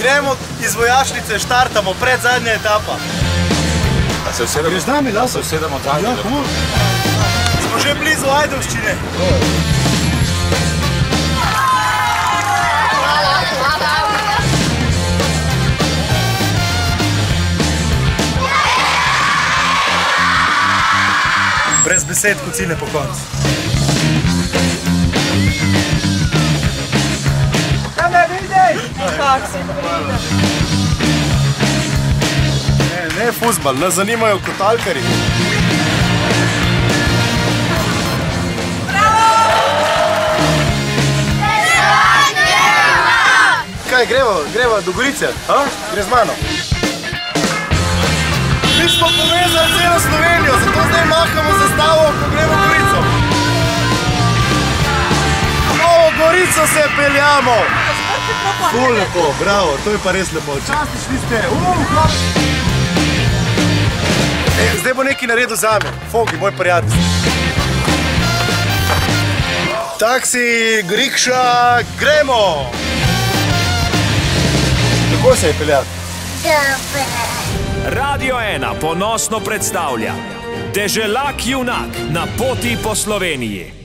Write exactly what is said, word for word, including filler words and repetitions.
Gremo iz vojašnice, štartamo, pred zadnja etapa. A se usedemo? Greš z nami, da? Se usedemo zadnje. Ja, komu? Smo že blizu Ajdovščine. Brez besed, ko cilje po koncu. Da me vidi! Kak si pride? Ne, ne fuzbal, nas zanimajo kotalkari. Kaj, greva, greva do Gorice? A? Gre z mano? Mi smo povezali celo Slovenijo, zato zdaj mahamo zastavo, ko gremo v Gorico. V Novo Gorico se peljamo. Ful lepo, bravo, to je pa res lepo. Častični ste. E, zdaj bo nekaj naredil zame. Fogi, moj prijatelj. Taksi, rikša, gremo! Kako se je peljati? Radio ena ponosno predstavlja Deželak junak na poti po Sloveniji.